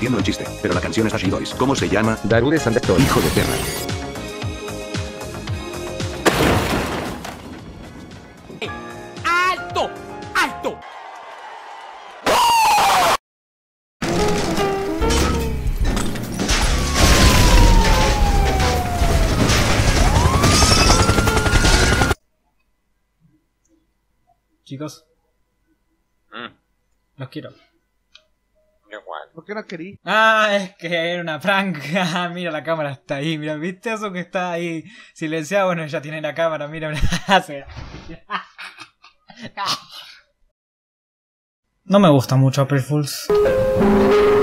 entiendo el chiste, pero la canción es Ashy Boys. ¿Cómo se llama? Darude Sandesto. Hijo de perra. ¡Alto! ¡Alto! Chicos, los quiero. ¿Por qué no querí? Ah, es que era una pranca. Mira, la cámara está ahí. Mira, ¿viste eso que está ahí silenciado? Bueno, ya tiene la cámara. Mira, mira. No me gusta mucho April Fools.